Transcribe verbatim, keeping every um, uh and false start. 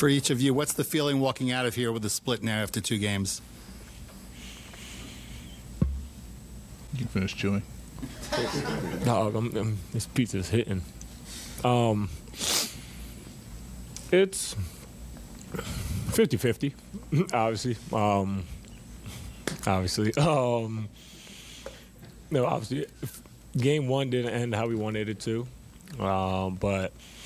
For each of you, what's the feeling walking out of here with the split now after two games? You can finish chewing. Dog, I'm, I'm, this pizza's hitting. Um, it's fifty-fifty, obviously. Um, obviously. Um, no, obviously, game one didn't end how we wanted it to. Um, but